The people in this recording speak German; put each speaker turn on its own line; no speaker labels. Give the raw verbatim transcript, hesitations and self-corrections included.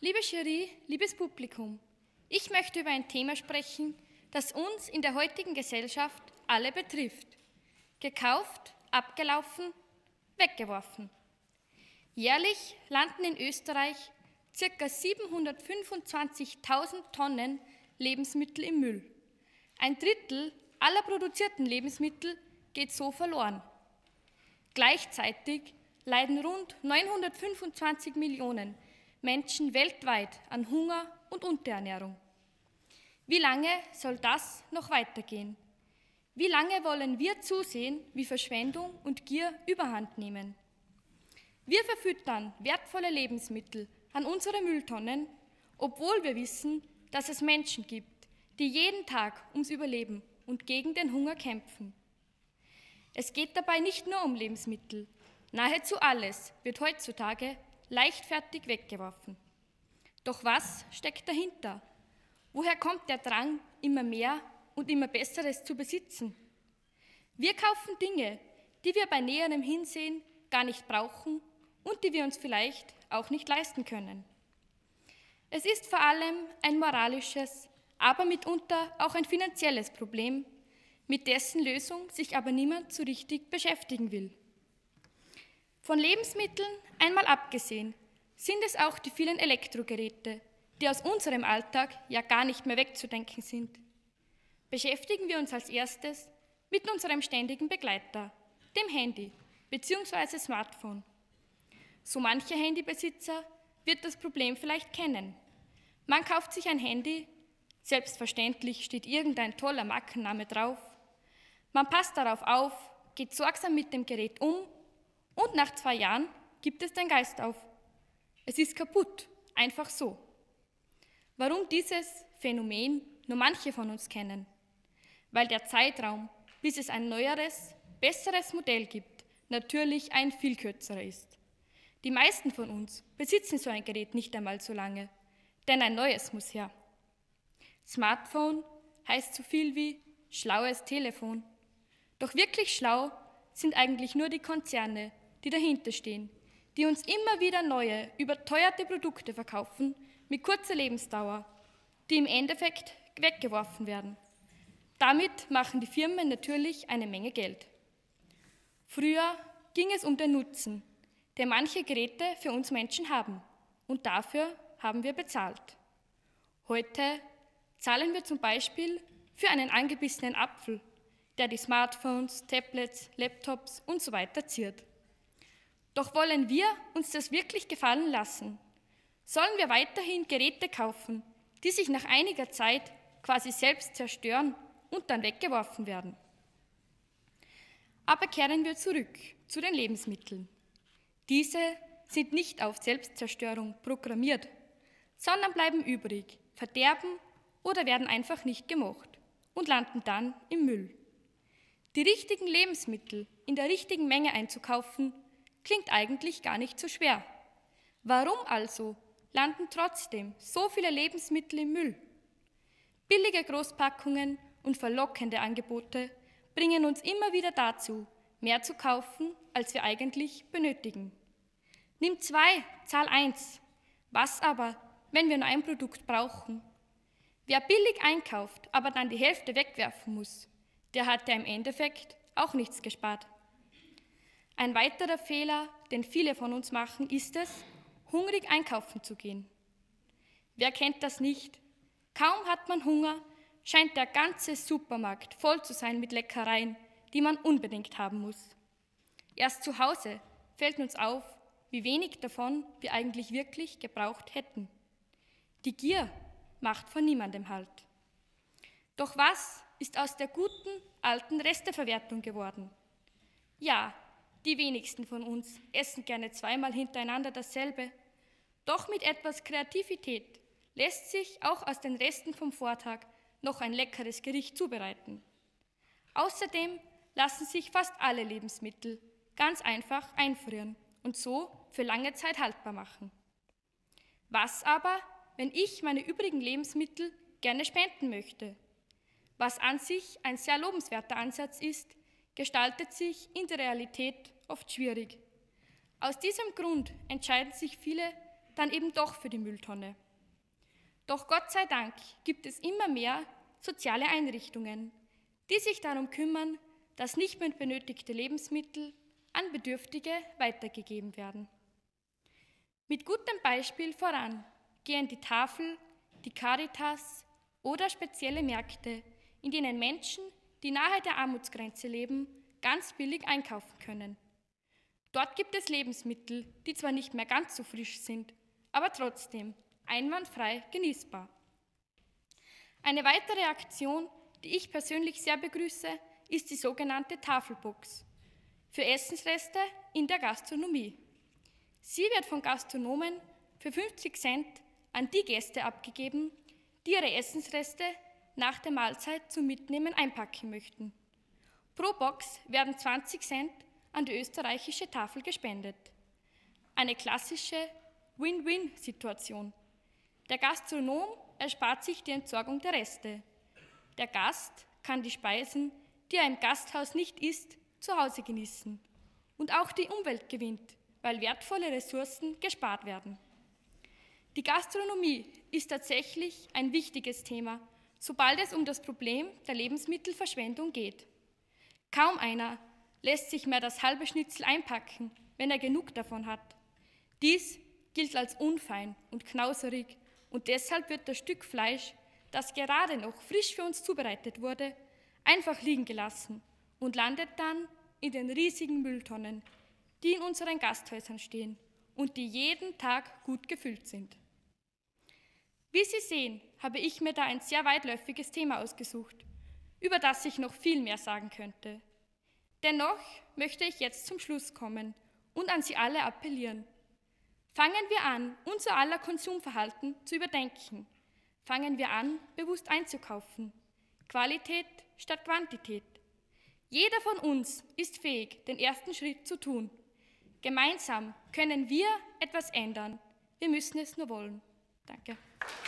Liebe Jury, liebes Publikum, ich möchte über ein Thema sprechen, das uns in der heutigen Gesellschaft alle betrifft. Gekauft, abgelaufen, weggeworfen. Jährlich landen in Österreich ca. siebenhundertfünfundzwanzigtausend Tonnen Lebensmittel im Müll. Ein Drittel aller produzierten Lebensmittel geht so verloren. Gleichzeitig leiden rund neunhundertfünfundzwanzig Millionen Menschen weltweit an Hunger und Unterernährung. Wie lange soll das noch weitergehen? Wie lange wollen wir zusehen, wie Verschwendung und Gier überhand nehmen? Wir verfüttern wertvolle Lebensmittel an unsere Mülltonnen, obwohl wir wissen, dass es Menschen gibt, die jeden Tag ums Überleben und gegen den Hunger kämpfen. Es geht dabei nicht nur um Lebensmittel. Nahezu alles wird heutzutage leichtfertig weggeworfen. Doch was steckt dahinter? Woher kommt der Drang, immer mehr und immer Besseres zu besitzen? Wir kaufen Dinge, die wir bei näherem Hinsehen gar nicht brauchen und die wir uns vielleicht auch nicht leisten können. Es ist vor allem ein moralisches, aber mitunter auch ein finanzielles Problem, mit dessen Lösung sich aber niemand so richtig beschäftigen will. Von Lebensmitteln einmal abgesehen, sind es auch die vielen Elektrogeräte, die aus unserem Alltag ja gar nicht mehr wegzudenken sind. Beschäftigen wir uns als erstes mit unserem ständigen Begleiter, dem Handy bzw. Smartphone. So mancher Handybesitzer wird das Problem vielleicht kennen. Man kauft sich ein Handy, selbstverständlich steht irgendein toller Markenname drauf. Man passt darauf auf, geht sorgsam mit dem Gerät um und nach zwei Jahren gibt es den Geist auf. Es ist kaputt, einfach so. Warum dieses Phänomen nur manche von uns kennen? Weil der Zeitraum, bis es ein neueres, besseres Modell gibt, natürlich ein viel kürzerer ist. Die meisten von uns besitzen so ein Gerät nicht einmal so lange, denn ein neues muss her. Smartphone heißt so viel wie schlaues Telefon. Doch wirklich schlau sind eigentlich nur die Konzerne, die dahinter stehen, die uns immer wieder neue, überteuerte Produkte verkaufen mit kurzer Lebensdauer, die im Endeffekt weggeworfen werden. Damit machen die Firmen natürlich eine Menge Geld. Früher ging es um den Nutzen, den manche Geräte für uns Menschen haben, und dafür haben wir bezahlt. Heute zahlen wir zum Beispiel für einen angebissenen Apfel, der die Smartphones, Tablets, Laptops und so weiter ziert. Doch wollen wir uns das wirklich gefallen lassen? Sollen wir weiterhin Geräte kaufen, die sich nach einiger Zeit quasi selbst zerstören und dann weggeworfen werden? Aber kehren wir zurück zu den Lebensmitteln. Diese sind nicht auf Selbstzerstörung programmiert, sondern bleiben übrig, verderben oder werden einfach nicht gemocht und landen dann im Müll. Die richtigen Lebensmittel in der richtigen Menge einzukaufen, klingt eigentlich gar nicht so schwer. Warum also landen trotzdem so viele Lebensmittel im Müll? Billige Großpackungen und verlockende Angebote bringen uns immer wieder dazu, mehr zu kaufen, als wir eigentlich benötigen. Nimm zwei, zahl eins. Was aber, wenn wir nur ein Produkt brauchen? Wer billig einkauft, aber dann die Hälfte wegwerfen muss, der hat ja im Endeffekt auch nichts gespart. Ein weiterer Fehler, den viele von uns machen, ist es, hungrig einkaufen zu gehen. Wer kennt das nicht? Kaum hat man Hunger, scheint der ganze Supermarkt voll zu sein mit Leckereien, die man unbedingt haben muss. Erst zu Hause fällt uns auf, wie wenig davon wir eigentlich wirklich gebraucht hätten. Die Gier macht vor niemandem Halt. Doch was ist aus der guten, alten Resteverwertung geworden? Ja, die wenigsten von uns essen gerne zweimal hintereinander dasselbe. Doch mit etwas Kreativität lässt sich auch aus den Resten vom Vortag noch ein leckeres Gericht zubereiten. Außerdem lassen sich fast alle Lebensmittel ganz einfach einfrieren und so für lange Zeit haltbar machen. Was aber, wenn ich meine übrigen Lebensmittel gerne spenden möchte? Was an sich ein sehr lobenswerter Ansatz ist, gestaltet sich in der Realität oft schwierig. Aus diesem Grund entscheiden sich viele dann eben doch für die Mülltonne. Doch Gott sei Dank gibt es immer mehr soziale Einrichtungen, die sich darum kümmern, dass nicht mehr benötigte Lebensmittel an Bedürftige weitergegeben werden. Mit gutem Beispiel voran gehen die Tafel, die Caritas oder spezielle Märkte, in denen Menschen, die nahe der Armutsgrenze leben, ganz billig einkaufen können. Dort gibt es Lebensmittel, die zwar nicht mehr ganz so frisch sind, aber trotzdem einwandfrei genießbar. Eine weitere Aktion, die ich persönlich sehr begrüße, ist die sogenannte Tafelbox für Essensreste in der Gastronomie. Sie wird von Gastronomen für fünfzig Cent an die Gäste abgegeben, die ihre Essensreste nach der Mahlzeit zum Mitnehmen einpacken möchten. Pro Box werden zwanzig Cent an die österreichische Tafel gespendet. Eine klassische Win-Win-Situation. Der Gastronom erspart sich die Entsorgung der Reste. Der Gast kann die Speisen, die er im Gasthaus nicht isst, zu Hause genießen. Und auch die Umwelt gewinnt, weil wertvolle Ressourcen gespart werden. Die Gastronomie ist tatsächlich ein wichtiges Thema, sobald es um das Problem der Lebensmittelverschwendung geht. Kaum einer lässt sich mehr das halbe Schnitzel einpacken, wenn er genug davon hat. Dies gilt als unfein und knauserig und deshalb wird das Stück Fleisch, das gerade noch frisch für uns zubereitet wurde, einfach liegen gelassen und landet dann in den riesigen Mülltonnen, die in unseren Gasthäusern stehen und die jeden Tag gut gefüllt sind. Wie Sie sehen, habe ich mir da ein sehr weitläufiges Thema ausgesucht, über das ich noch viel mehr sagen könnte. Dennoch möchte ich jetzt zum Schluss kommen und an Sie alle appellieren. Fangen wir an, unser aller Konsumverhalten zu überdenken. Fangen wir an, bewusst einzukaufen. Qualität statt Quantität. Jeder von uns ist fähig, den ersten Schritt zu tun. Gemeinsam können wir etwas ändern. Wir müssen es nur wollen. Danke.